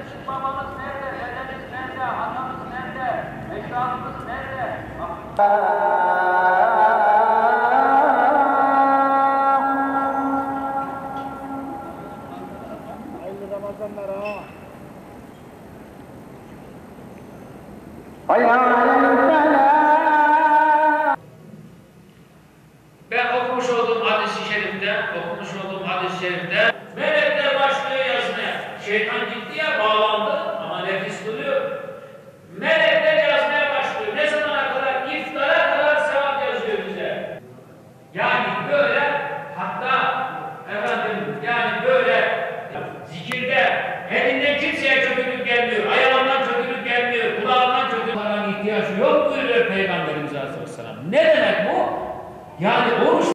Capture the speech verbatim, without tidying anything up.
Bizim babamız nerede? Dedemiz nerede? Atamız nerede? Ecdadımız nerede? Hayırlı Ramazanlar ha. Ben okumuş olduğum hadis-i şerifte, okumuş olduğum hadis-i şerifte melekler başlıyor yazmaya. Şeytan gitti ya, bağlandı ama nefis duruyor. Melekler yazmaya başlıyor. Ne zamana kadar? İftara kadar sevap yazıyor bize. Yani böyle, hatta efendim yani böyle zikirde elinden kimseye kötülük gelmiyor, ayağından kötülük gelmiyor, kulağından kötülük ihtiyaç yok buyuruyor Peygamberimiz Aleyhisselam. Ne demek bu? Yani oruç